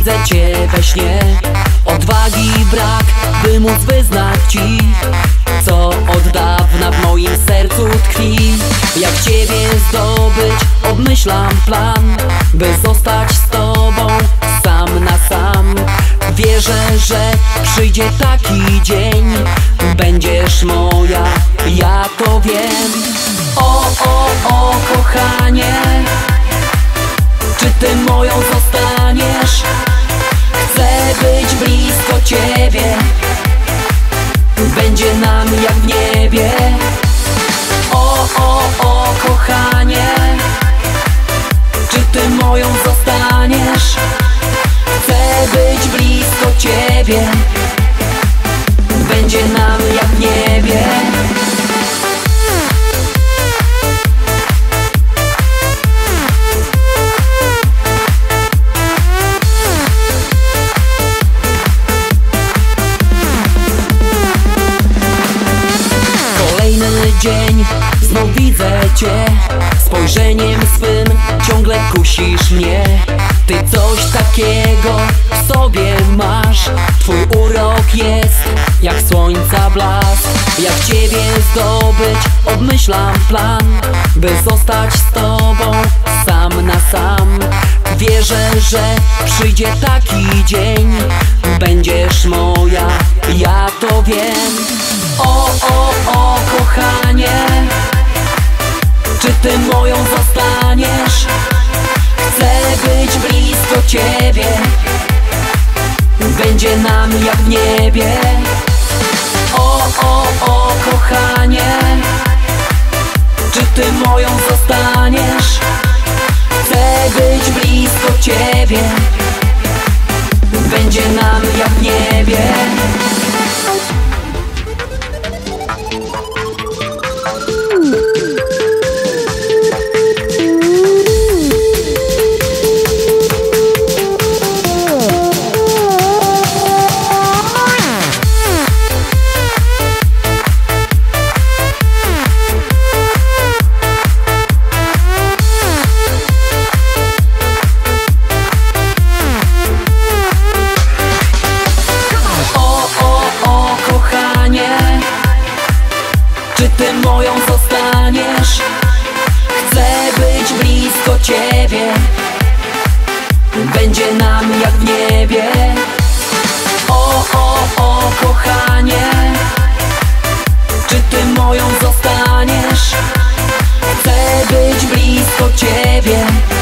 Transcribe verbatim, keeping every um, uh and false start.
widzę cię we śnie. Odwagi brak, by móc wyznać ci, co od dawna w moim sercu tkwi. Jak ciebie zdobyć, obmyślam plan, by zostać z tobą sam na sam. Wierzę, że przyjdzie taki dzień, będziesz moja, ja to wiem. O, o, o, kochanie, czy ty moją zostaniesz? Chcę być blisko ciebie, będzie nam jak w niebie. O, o, o, kochanie, czy ty moją zostaniesz? Chcę być blisko ciebie, będzie nam jak w niebie. Kolejny dzień, znów widzę cię. Spojrzeniem swym ciągle kusisz mnie. Ty coś takiego w sobie masz. Twój urok jest jak słońca blask. Jak ciebie zdobyć, obmyślam plan, by zostać z tobą sam na sam. Wierzę, że przyjdzie taki dzień, będziesz moja, ja to wiem. O, o, o, kochanie, czy ty moją zostaniesz? Chcę być blisko ciebie, będzie nam jak w niebie. O, o, o, kochanie, czy ty moją zostaniesz? Chcę być blisko ciebie, będzie nam jak w niebie. Czy ty moją zostaniesz? Chcę być blisko ciebie, będzie nam jak w niebie. O, o, o, kochanie, czy ty moją zostaniesz? Chcę być blisko ciebie,